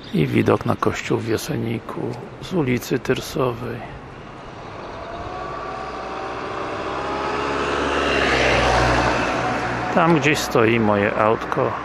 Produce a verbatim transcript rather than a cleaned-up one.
I widok na kościół w Jaseniku z ulicy Tyrsowej. Tam gdzieś stoi moje autko.